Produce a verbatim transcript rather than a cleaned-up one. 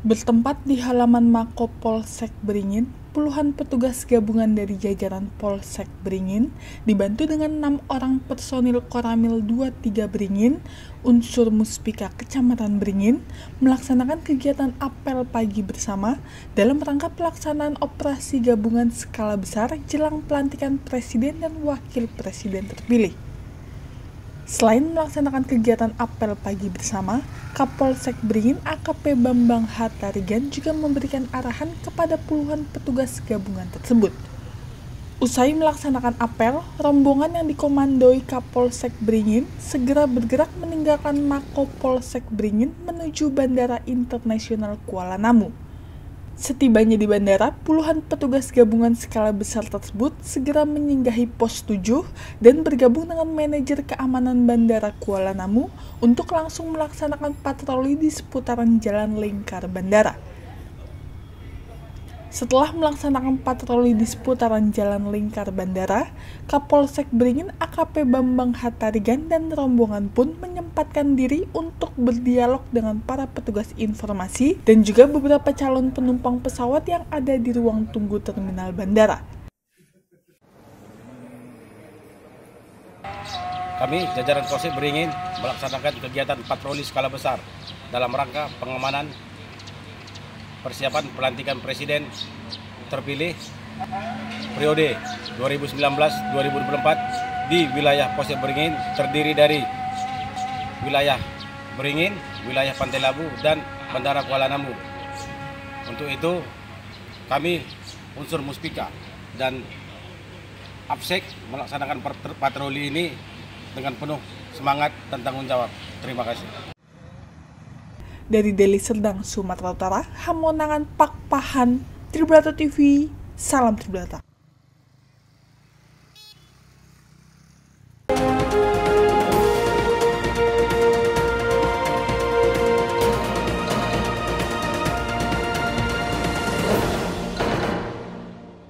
Bertempat di halaman Mako Polsek Beringin, puluhan petugas gabungan dari jajaran Polsek Beringin dibantu dengan enam orang personil Koramil dua puluh tiga Beringin, unsur Muspika Kecamatan Beringin, melaksanakan kegiatan apel pagi bersama dalam rangka pelaksanaan operasi gabungan skala besar jelang pelantikan Presiden dan Wakil Presiden terpilih. Selain melaksanakan kegiatan apel pagi bersama, Kapolsek Beringin A K P Bambang Hatarigan juga memberikan arahan kepada puluhan petugas gabungan tersebut. Usai melaksanakan apel, rombongan yang dikomandoi Kapolsek Beringin segera bergerak meninggalkan Mako Polsek Beringin menuju Bandara Internasional Kuala Namu. Setibanya di bandara, puluhan petugas gabungan skala besar tersebut segera menyinggahi pos tujuh dan bergabung dengan manajer keamanan Bandara Kuala Namu untuk langsung melaksanakan patroli di seputaran jalan lingkar bandara. Setelah melaksanakan patroli di seputaran jalan lingkar bandara, Kapolsek Beringin A K P Bambang Hatarigan dan rombongan pun menyempatkan diri untuk berdialog dengan para petugas informasi dan juga beberapa calon penumpang pesawat yang ada di ruang tunggu terminal bandara. Kami, jajaran Polsek Beringin, melaksanakan kegiatan patroli skala besar dalam rangka pengamanan persiapan pelantikan Presiden terpilih periode dua ribu sembilan belas sampai dua ribu dua puluh empat di wilayah Polsek Beringin, terdiri dari wilayah Beringin, wilayah Pantai Labu, dan Bandara Kuala Namu. Untuk itu, kami unsur Muspika dan Apsek melaksanakan patroli ini dengan penuh semangat dan tanggung jawab. Terima kasih. Dari Deli Serdang, Sumatera Utara, Hamonangan Pakpahan, Tribrata T V, salam Tribrata.